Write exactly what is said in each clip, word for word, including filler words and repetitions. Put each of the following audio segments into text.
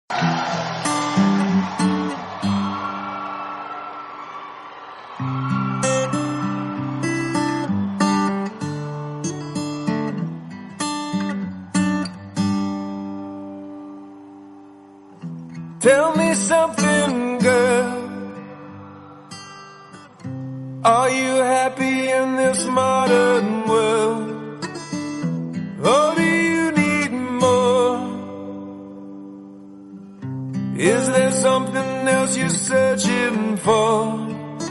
Tell me something, girl. Are you happy in this modern world? Or do you need more? Is there something else you're searching for?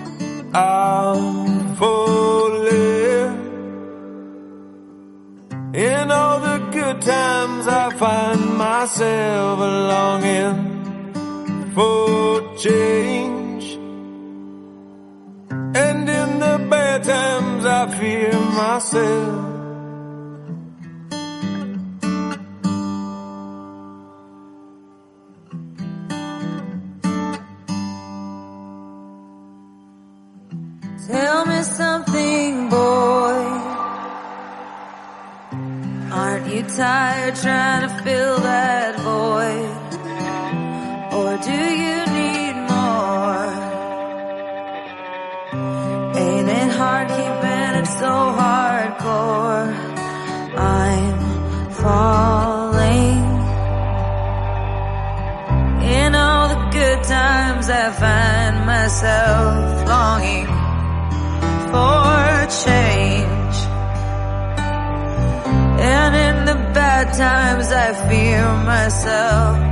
I'm falling. In all the good times I find myself longing for change, and in the bad times I fear myself. Tell me something, boy. Aren't you tired trying to fill that void? Or do you need more? Ain't it hard keeping it so hardcore? I'm falling. In all the good times I find myself longing for change, and in the bad times I fear myself.